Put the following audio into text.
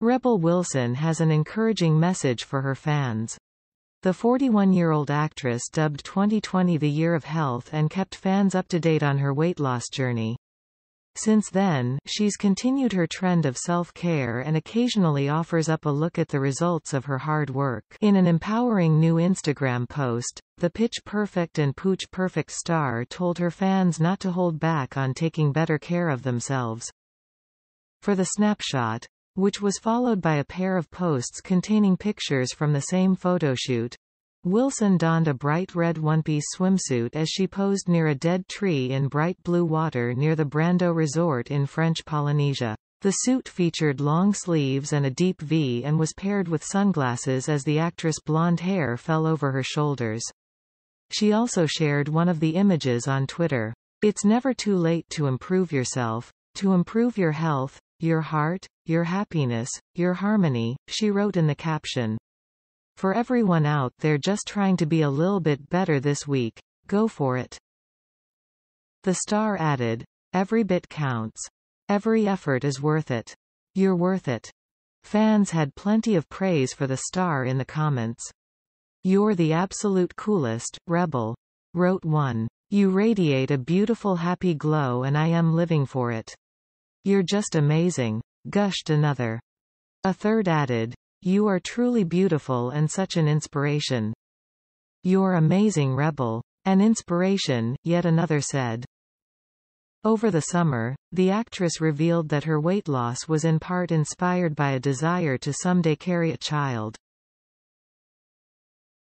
Rebel Wilson has an encouraging message for her fans. The 41-year-old actress dubbed 2020 the year of health and kept fans up to date on her weight loss journey. Since then, she's continued her trend of self-care and occasionally offers up a look at the results of her hard work. In an empowering new Instagram post, the Pitch Perfect and Pooch Perfect star told her fans not to hold back on taking better care of themselves. For the snapshot, which was followed by a pair of posts containing pictures from the same photoshoot, Wilson donned a bright red one-piece swimsuit as she posed near a dead tree in bright blue water near the Brando Resort in French Polynesia. The suit featured long sleeves and a deep V and was paired with sunglasses as the actress' blonde hair fell over her shoulders. She also shared one of the images on Twitter. "It's never too late to improve yourself, to improve your health, your heart, your happiness, your harmony," she wrote in the caption. "For everyone out there just trying to be a little bit better this week, go for it." The star added, "Every bit counts. Every effort is worth it. You're worth it." Fans had plenty of praise for the star in the comments. "You're the absolute coolest, Rebel," wrote one. "You radiate a beautiful happy glow and I am living for it. You're just amazing," gushed another. A third added, "You are truly beautiful and such an inspiration. You're amazing, Rebel. An inspiration," yet another said. Over the summer, the actress revealed that her weight loss was in part inspired by a desire to someday carry a child.